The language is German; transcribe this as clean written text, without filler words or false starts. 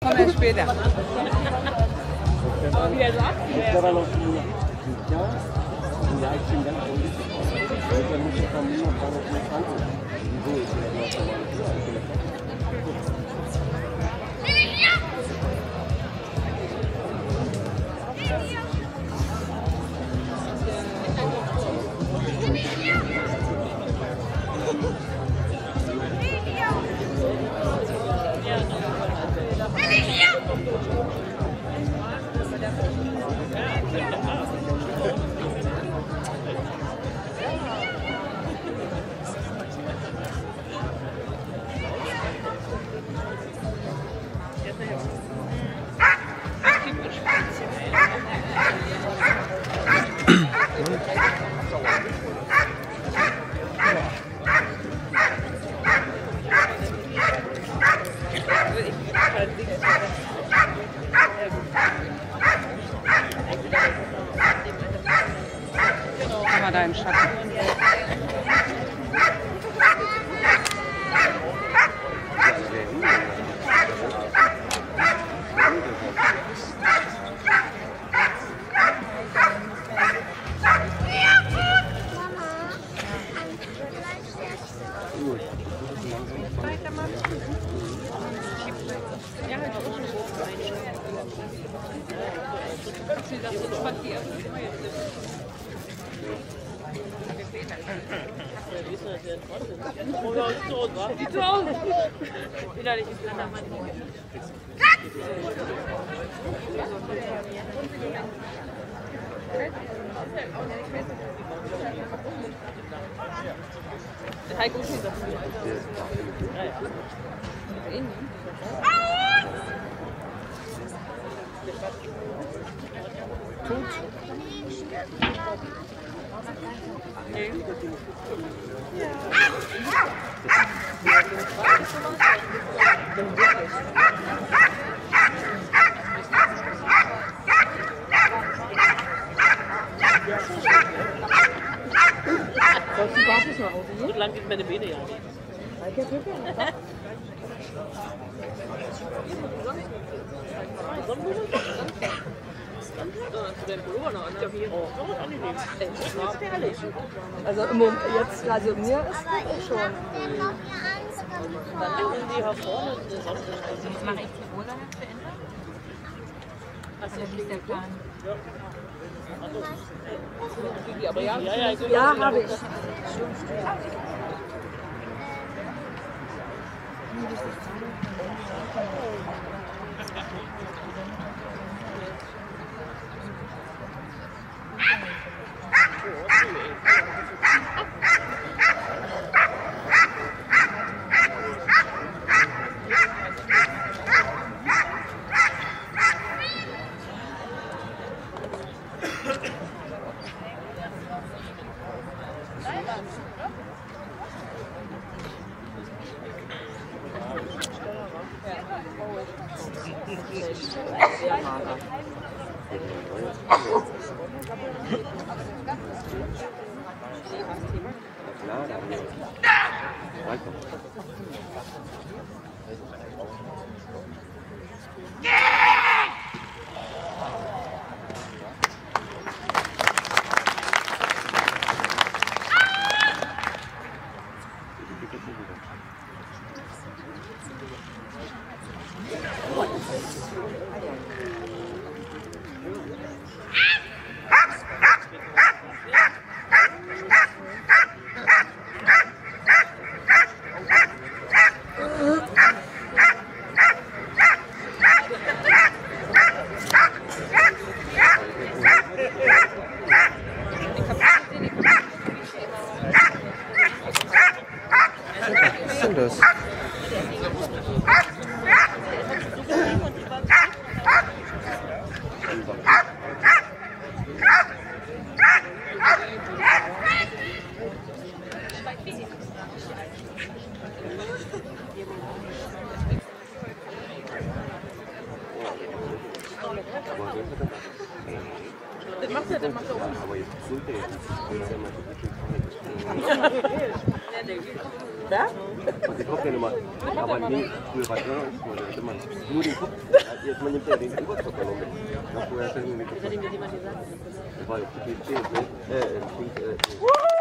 Komm erst später. Aber wie er sagt, ja, ich bin ganz unsicher. Dann muss ich von mir noch gar nicht mehr tanken. Wieso ist das noch normal? Mal da im Schatten. So lang geht meine Beine ja nicht. Also im Moment jetzt, also mir ist es schon. Dann nehmen die hier vorne eine Sonne. Mache ich die Urlaub zu Ende? Was ist nicht der Plan? Aber Ja, habe ich. Das macht er, das macht er auch. Aber jetzt sind wir jetzt. Ja? Und den Kopf ja immer. Aber nee, früher war es immer nur den Kopf. Jetzt man nimmt ja den Oberkörper noch mit. Ja, vorher hat er nur den Kopf. Das war ja PPC, ne?